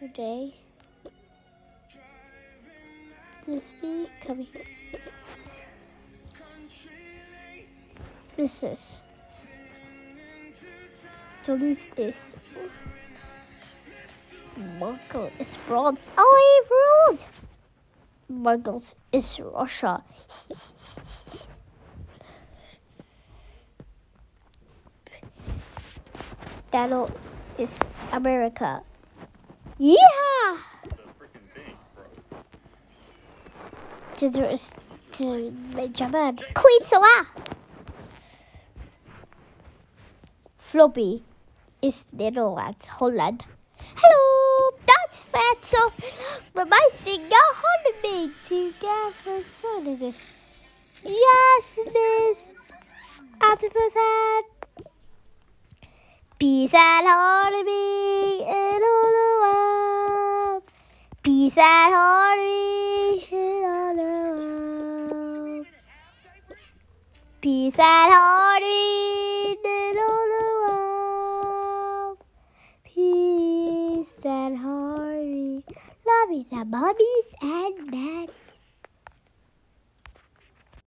today. This week coming. This is. So this is. Mongol is bronze. Oh, bronze. Mongols is Russia. Dano is America. Yeah. Ginger is Japan. Queen Soa. Floppy is Netherlands, Holland. Hello, that's fat. So, but my finger holding me together. So this. Yes, Miss Octopus Head. Peace and harmony in all the world. Peace and harmony in all the world. Peace and harmony in all the world. Peace and harmony. Love is the mummies and daddies.